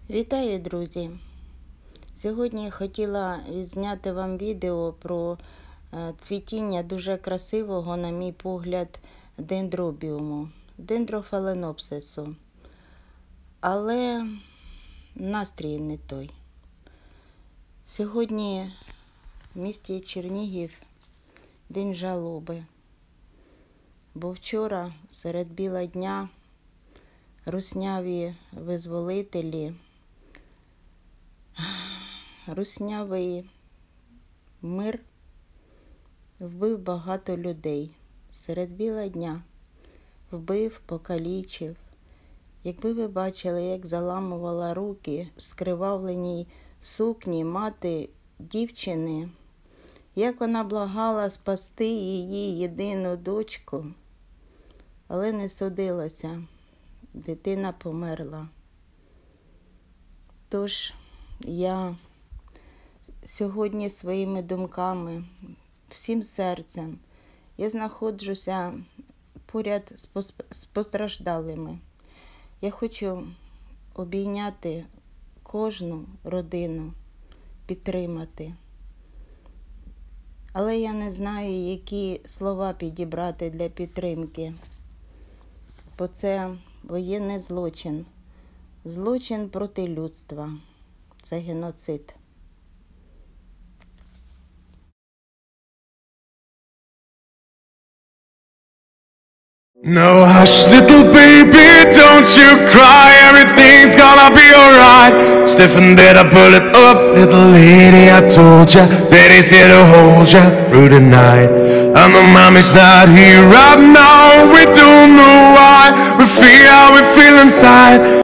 Вітаю, друзі! Сьогодні я хотіла відзняти вам відео про цвітіння дуже красивого, на мій погляд, дендробіуму, дендрофаленопсису. Але настрій не той. Сьогодні в місті Чернігів день жалоби, бо вчора серед біла дня русняві визволителі, руснявий мир вбив багато людей. Серед біла дня вбив, покалічив. Якби ви бачили, як заламувала руки в скривавленій сукні мати дівчини, як вона благала спасти її єдину дочку, але не судилося. Дитина померла. Тож я сьогодні своїми думками, всім серцем, я знаходжуся поряд з постраждалими. Я хочу обійняти кожну родину, підтримати. Але я не знаю, які слова підібрати для підтримки. Бо це воєнний злочин. Злочин проти людства. Це геноцид. No, hush, little baby, don't you cry. Everything's gonna be alright. Stiffen did I pull it up, little lady, I told ya. Daddy's here to hold ya through the night. I know mommy's not here right now. We don't know why. We feel how we feel inside.